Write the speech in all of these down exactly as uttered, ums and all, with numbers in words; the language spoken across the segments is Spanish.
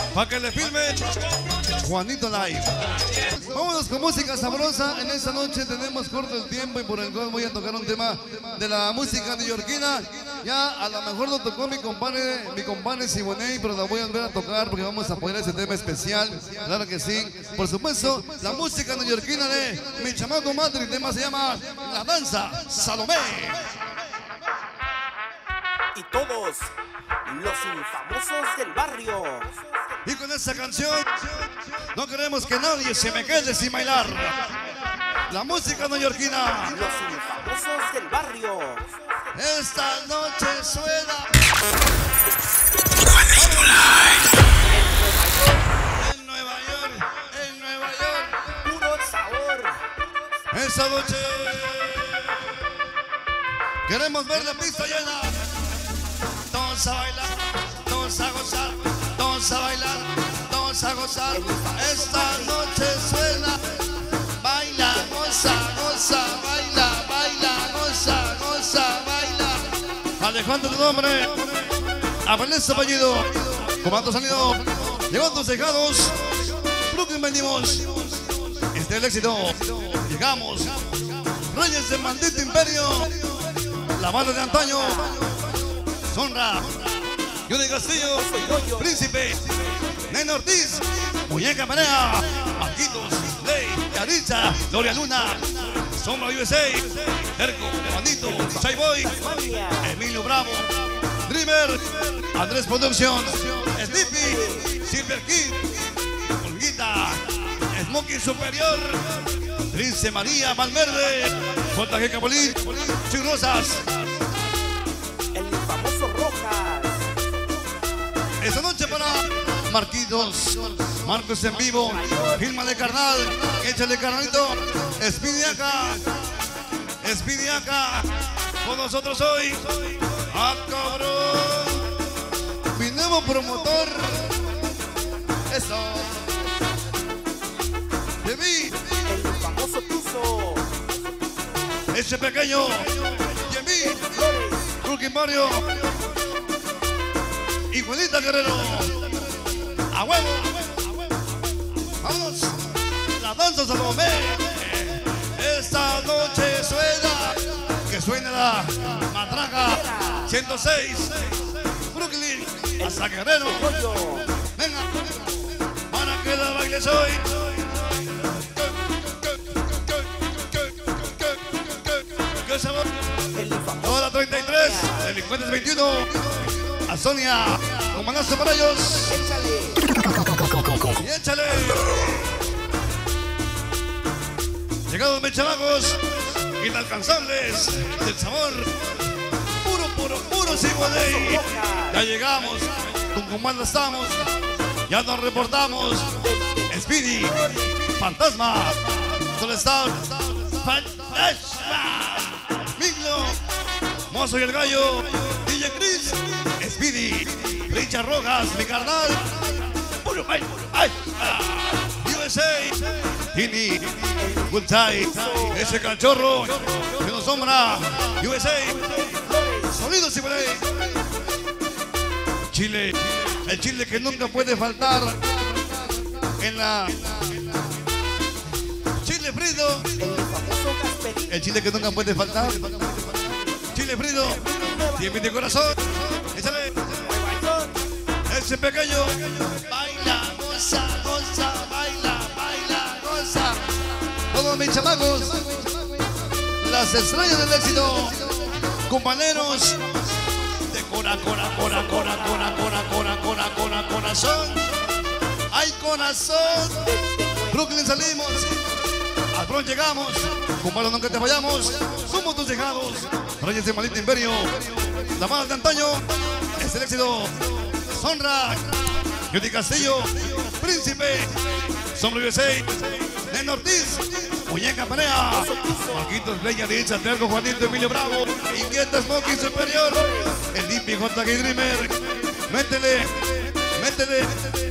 para que le filme Juanito Live. Vámonos con música sabrosa. En esta noche tenemos corto el tiempo y por el cual voy a tocar un tema de la música neoyorquina. Ya a lo mejor lo tocó mi compadre, mi compadre Siboney, pero la voy a volver a tocar porque vamos a apoyar ese tema especial. Claro que sí. Por supuesto, la música neoyorquina de mi chamaco Matri. El tema se llama La Danza Salomé. Y todos los infamosos del barrio. Y con esta canción no queremos que nadie se me quede sin bailar. La música neoyorquina. Los infamosos del barrio. Esta noche suena Juanito Live. en Nueva York, en Nueva York. Puro sabor. Esta noche queremos ver la pista llena. Todos a bailar, todos a gozar, todos a bailar, todos a gozar. Esta noche suena. Baila, goza, goza, baila, baila, goza, goza, baila. Alejandro, tu nombre. Apelés apellido. Comando sonido. Llegó tus dejados. Brooklyn venimos. Este es el éxito. Llegamos. Reyes del maldito imperio. La banda de antaño. Sonra. Yuri Castillo. Príncipe. Neno Ortiz. Muñeca Manea. Marquitos. Ley. Yaritza. Gloria Luna. Sombra U S A. Terco. Bandito. Chayboy. Emilio Bravo. Dreamer. Andrés Productions. Slippy. Silver King. Olguita. Smokey Superior. Prince María Valverde. J G Capolín. Chuy Rosas. El famoso Rojas. Esta noche para Marquitos, Marcos en vivo, Filma de carnal, échale carnalito, Espidiaca, Espidiaca, con nosotros hoy, ¡ah, cabrón! Mi nuevo promotor, eso, de mí, El famoso Tuzo. ese pequeño, de mí, Rookie Mario, y Juanita Guerrero. ¡A huevo! ¡Vamos! La danza Salomé. Esta noche suena. Que suene la matraca. ciento seis. Brooklyn. Hasta Guerrero. Venga. Para que la bailes hoy. ¿Qué sabor? Hora treinta y tres. Delincuentes veintiuno. A Sonia. Comandante para ellos. Y échale. Llegados mis chamacos, inalcanzables del sabor. Puro, puro, puro Siboney. Ya llegamos, con comando estamos. Ya nos reportamos. Speedy, Fantasma, Solestar, Fantasma, Miglo, Mozo y el Gallo, D J Chris, Speedy, Richard Rojas, mi carnal. Puro, ay, ay, U S A, Tini, Good Time, ese cachorro que nos sombra, U S A, sonido Siboney. Chile, el chile que nunca puede faltar en la chile frido, el chile que nunca puede faltar, chile frido, tiene mi corazón, échale, ese pequeño, baila, goza, goza, baila, baila, goza, todos mis chamacos, las estrellas del éxito, compañeros, de cora, cora, cora, cora, cora, cora, cora, cora, cora, corazón, ay corazón, Brooklyn salimos, al Bronx llegamos, compadre nunca te vayamos, somos tus llegados, Reyes de maldito imperio, la mano de antaño, es el éxito, Sonra, Yuri Castillo, Príncipe, Sombra U S A, Neno Ortiz, Muñeca Panea, Marquitos, Leña, Dicha, Terco, Juanito, Emilio Bravo, Inquieta, Smokey Superior, el Limpy, J G Dreamer, métele, métele,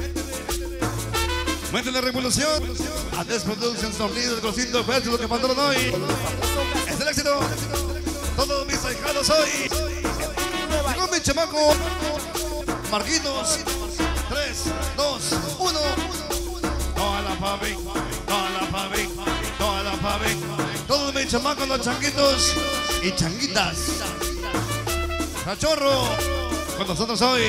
métele revolución, Andrés Productions, Sonido, el Grosito, ves lo que mandaron hoy, es el éxito, todos mis ahijados hoy, llegó mi chamaco, Marquitos, tres, dos, uno. Toda la Fabi, toda la Fabi, toda la Fabi. Todos mis chamacos, los changuitos y changuitas. Cachorro, con nosotros hoy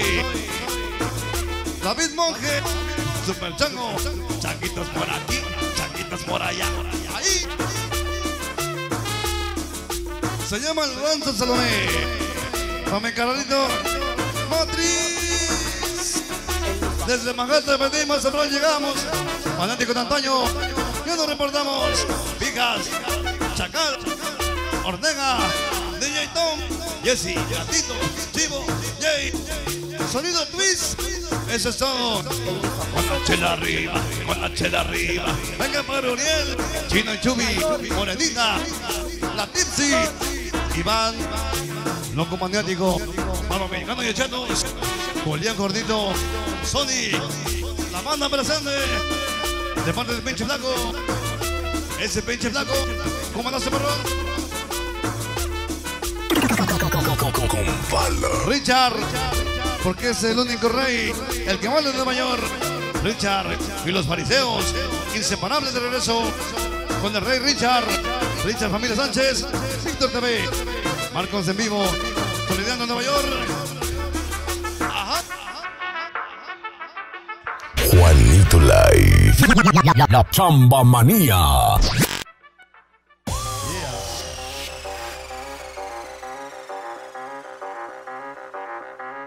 David Monje, Super Chango, changuitos por aquí, changuitos por allá, ahí. Se llama el Rancho Salomé. Para mi carnalito Matriz. Desde Manhattan pedimos, a llegamos. Fanático de antaño, ya nos reportamos. Pijas, Chacal, Ortega, D J Tom, Jesse, Gatito, Chivo, Jay, Sonido Twist. Eso es todo. Con la chela arriba, con la chela arriba. Venga para Uriel, Chino y Chubi, Morenita, la Tipsy, Iván, Loco Maniático, Palo Mexicano y Echetos, Julián Gordito, Sony, la banda presente, de parte del pinche flaco, ese pinche flaco, ¿cómo anda ese perrón? Richard, porque es el único rey, el que vale de mayor. Richard y los fariseos, inseparables de regreso con el rey Richard. Richard Familia Sánchez, Víctor T V, Marcos en vivo, Solidaridad en Nueva York. Ajá. Juanito Live. La Chamba Manía.